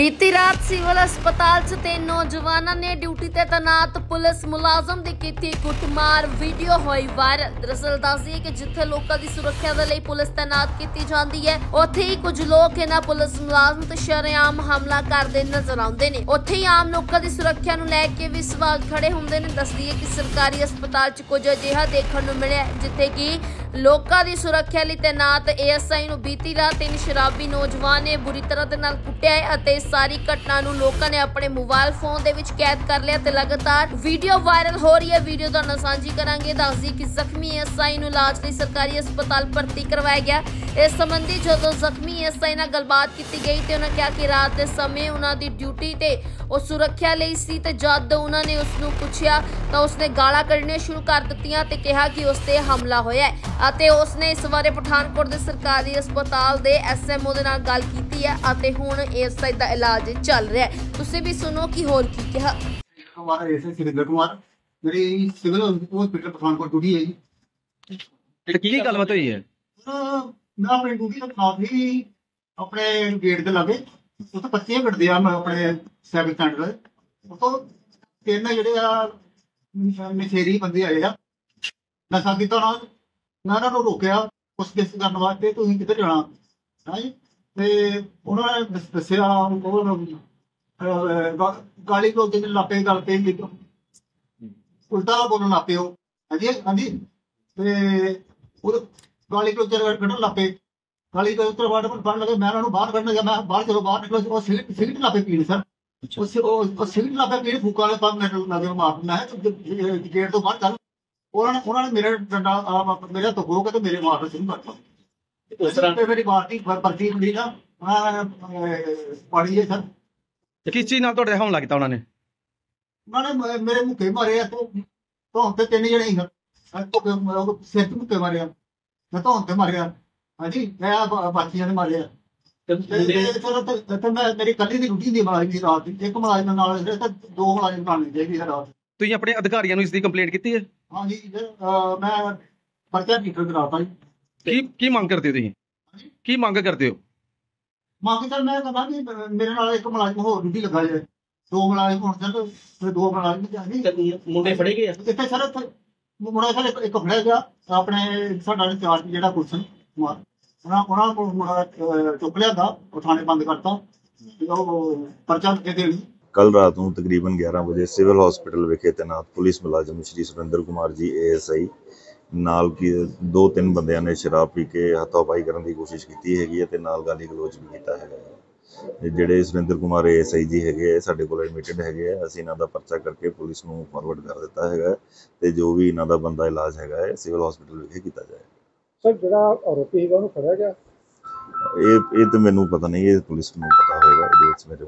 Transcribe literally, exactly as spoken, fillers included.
बीती रात सिविल अस्पताल च तीन नौजवानों ने ड्यूटी ते तैनात पुलिस मुलाजम दी कीती कुटमार वीडियो होई वायरल। दरअसल दस दिए कि जिथे लोगों की सुरक्षा दे लई पुलिस तैनात की जाती है, उत्थे ही कुछ लोग इन्हां पुलिस मुलाजम ते शरेआम हमला करते नजर आउंदे ने। उत्थे ही आम लोगों की सुरक्षा नूं लैके भी सवाल खड़े हुंदे ने। दस दिए कि सरकारी अस्पताल च कुछ अजिहा देखण नूं मिलिआ जिथे कि लोगों की सुरक्षा लई तैनात ए एस आई नूं बीती रात तीन शराबी नौजवान ने बुरी तरह दे नाल कुੱਟਿਆ है ਅਤੇ सारी घटना नूं लोगों ने अपने मोबाइल फोन दे विच कैद कर लिया ते लगातार वीडियो वायरल हो रही है। वीडियो तुहाडे नाल सांझी करांगे। दस दी कि जख्मी ए एस आई नूं इलाज लई सरकारी अस्पताल भर्ती करवाया गया। इस संबंधी जदों जख्मी ए एस आई नाल गलबात की गई ते उन्होंने कहा कि रात के समय उन्हां दी ड्यूटी ते ਉਹ सुरक्षा ਲਈ ਸੀ ਤੇ जद उन्होंने उसनूं पुछया ਤਾਂ ਉਸਨੇ ਗਾਲਾਂ ਕੱਢਣੀਆਂ शुरू कर ਦਿੱਤੀਆਂ ਤੇ ਕਿਹਾ ਕਿ ਉਸ ਤੇ ਹਮਲਾ ਹੋਇਆ ਹੈ ਅਤੇ ਉਸਨੇ ਇਸ ਬਾਰੇ ਪਠਾਨਕੋਟ ਦੇ ਸਰਕਾਰੀ ਹਸਪਤਾਲ ਦੇ ਐਸ ਐਮ ਓ ਦੇ ਨਾਲ ਗੱਲ ਕੀਤੀ ਹੈ ਅਤੇ ਹੁਣ ਇਸ ਦਾ ਇਲਾਜ ਚੱਲ ਰਿਹਾ ਹੈ। ਤੁਸੀਂ ਵੀ ਸੁਣੋ ਕਿ ਹੋਰ ਕੀ ਕਿਹਾ। हमारा एस सुरेंद्र कुमार मेरी सिविल हॉस्पिटल पठानकोट ड्यूटी है जी। की गलबात हुई है? मैं अपनी ड्यूटी तो था ही अपने गेट के लागे उत्थे बच्चे कटते हैं। मैं अपने सैकल स्टैंड उतो तीन जोड़े नशेरी बंदे आए आ नशा किया ना मैं उन्होंने रोकया पुछगिछ करने वास्ते तुसीं किधर जाना है जी। ते उन्होंने दस्सिया गाली को लापे गल पे उल्टा बोलन लग पे हाँ जी हाँ जी गाली को कढ़न लग पे गाली को उत्तर बाद पढ़न लगे। मैं उन्होंने बाहर कढ़न गया। मैं बाहर चलो बाहर निकलो सिगरेट सिगरेट लापे पीने सर सिगरेट लापे पीने फूका वाले पाँच मिनट लगे मार मैं गेट तो बाहर चल उन्होंने उन्होंने मेरे डंडा मेरे तो हो के तो मेरे मार शुरू करता मेरी पार्टी पर्ची मिली ना पढ़ी है सर। किस चीज नाल तुहाडे हमला कीता उन्होंने? उन्होंने मेरे मुक्के मारे तो धौन ते तीन जने ही सिर च मुक्के मारे मैं धौन ते मारे हाँ जी मैं बाकियां ने मारे मेरी कली की ड्यूटी दी मुलाजिम दी रात एक मुलाजिम नाल दो मुलाजिम बनाने चाहिए रात। ਤੁਸੀਂ ਆਪਣੇ ਅਧਿਕਾਰੀਆਂ ਨੂੰ ਇਸ ਦੀ ਕੰਪਲੇਂਟ ਕੀਤੀ ਹੈ? हाँ जी मैं पर्चा टिकट कराता जी। ਕੀ ਕੀ ਮੰਗ ਕਰਦੇ ਹੋ ਤੁਸੀਂ? ਕੀ ਮੰਗ ਕਰਦੇ ਹੋ? ਮੰਗ ਸਰ ਮੈਂ ਕਹਿੰਦਾ ਕਿ ਮੇਰੇ ਨਾਲ ਇੱਕ ਮੁਲਾਜ਼ਮ ਹੋਰ ਡਿਊਟੀ ਲੱਗਾ ਜਾਏ। ਦੋ ਮੁਲਾਜ਼ਮ ਹੋਣ ਸਰ ਤੇ ਦੋ ਮੁਲਾਜ਼ਮ ਚਾਹੀਦੇ ਮੁੰਡੇ ਫੜੇ ਗਏ ਆ ਇੱਥੇ ਸਰ ਮੁੰਡਾ ਸਰ ਇੱਕ ਫੜਿਆ ਗਿਆ ਆਪਣੇ ਸਾਡਾ ਇੰਚਾਰਜ ਜਿਹੜਾ ਗੁਲਸ਼ਨ ਕੁਮਾਰ ਉਹਨਾਂ ਉਹਨਾਂ ਕੋਲ ਮੁੰਡਾ ਚੁੱਕ ਲਿਆ ਦਾ ਉਹ ਥਾਣੇ ਬੰਦ ਕਰਤਾ ਉਹ ਪਰਚਾ ਦੇ ਦੇਣੀ। ਕੱਲ ਰਾਤ ਨੂੰ ਤਕਰੀਬਨ ਗਿਆਰਾਂ ਵਜੇ ਸਿਵਲ ਹਸਪੀਟਲ ਵਿਖੇ ਤੈਨਾਤ ਪੁਲਿਸ ਮੁਲਾਜ਼ਮ ਸ਼੍ਰੀ ਸੁਰਿੰਦਰ ਕੁਮਾਰ ਜੀ ਏ ਐਸ ਆਈ ਨਾਲ ਕੀ ਦੋ ਤਿੰਨ ਬੰਦਿਆਂ ਨੇ ਸ਼ਰਾਬ ਪੀ ਕੇ ਹੱਥੋਂ-ਪਾਈ ਕਰਨ ਦੀ ਕੋਸ਼ਿਸ਼ ਕੀਤੀ ਹੈਗੀ ਹੈ ਤੇ ਨਾਲ ਗਾਲੀ ਗਲੋਚ ਵੀ ਕੀਤਾ ਹੈਗਾ। ਜਿਹੜੇ Surinder Kumar A S I ji ਹੈਗੇ ਸਾਡੇ ਕੋਲ ਐਡਮਿਟਡ ਹੈਗੇ ਆ। ਅਸੀਂ ਇਹਨਾਂ ਦਾ ਪਰਚਾ ਕਰਕੇ ਪੁਲਿਸ ਨੂੰ ਫਾਰਵਰਡ ਕਰ ਦਿੱਤਾ ਹੈਗਾ ਤੇ ਜੋ ਵੀ ਇਹਨਾਂ ਦਾ ਬੰਦਾ ਇਲਾਜ ਹੈਗਾ ਹੈ ਸਿਵਲ ਹਸਪੀਟਲ ਵਿਖੇ ਕੀਤਾ ਜਾਏ। ਸਰ ਜਿਹੜਾ ਆਰੋਪੀ ਹੈਗਾ ਉਹਨੂੰ ਫੜਿਆ ਗਿਆ? ਇਹ ਇਹ ਤਾਂ ਮੈਨੂੰ ਪਤਾ ਨਹੀਂ, ਇਹ ਪੁਲਿਸ ਨੂੰ ਪਤਾ ਹੋਏਗਾ। ਇਹਦੇ ਵਿੱਚ ਮੇਰੇ